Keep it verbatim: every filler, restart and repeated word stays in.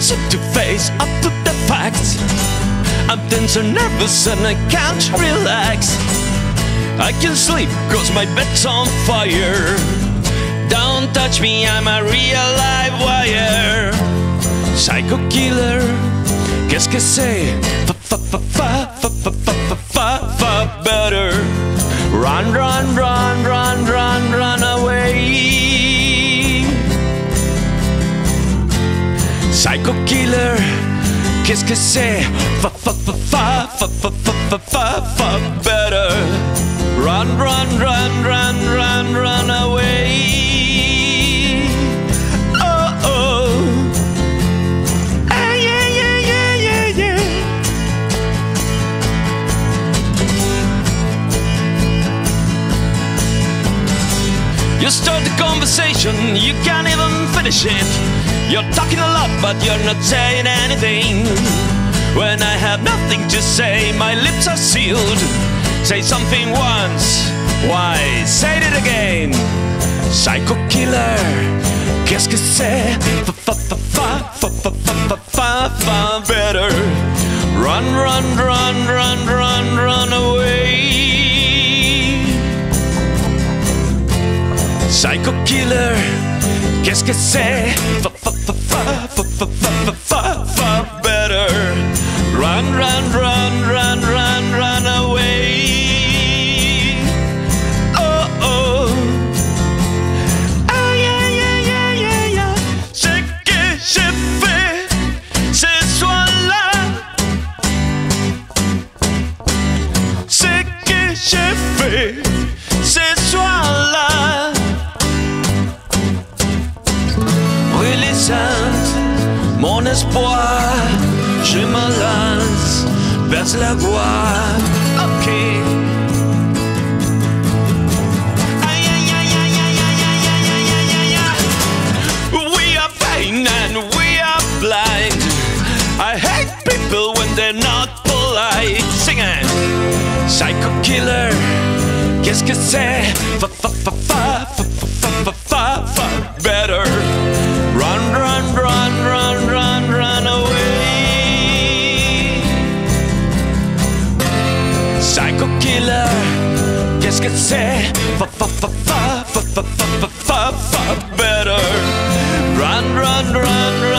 seem to face up to the facts. I'm tense and nervous and I can't relax. I can't sleep cause my bed's on fire. Don't touch me, I'm a real live wire. Psycho killer, qu'est-ce que c'est? Fa fa fa fa fa fa fa fa fa fa better. Run, run, run, run, run, run away. Psycho killer, qu'est-ce que c'est? Fa fa fa fa fa fa fa fa fa fa better. Run, run, run, run, run, run away. You start the conversation, you can't even finish it. You're talking a lot, but you're not saying anything. When I have nothing to say, my lips are sealed. Say something once, why, say it again. Psycho killer, qu'est-ce que c'est? Fa fa fa fa fa fa fa fa fa fa better. Run, run, run, run, run, run away. Psycho killer, qu'est-ce que c'est? Fa fa fa fa fa fa fa fa fa better. Run, run, run, run, run, run away. Oh oh. Ah yeah yeah yeah yeah yeah. Ce que j'ai fait ce soir-là, ce que j'ai fait ce soir-là. Mon espoir, je me lance vers la gloire. Ok. Aïe aïe aïe aïe aïe aïe aïe aïe aïe aïe. We are vain and we are blind. I hate people when they're not polite. Sing it. Psycho killer, qu'est-ce que c'est? Fa fa fa fa fa fa fa fa fa better. Run, run, run, run, run, run away. Psycho killer, qu'est-ce que c'est? Fa fa fa fa fa fa fa fa fa better. Run, run, run, run.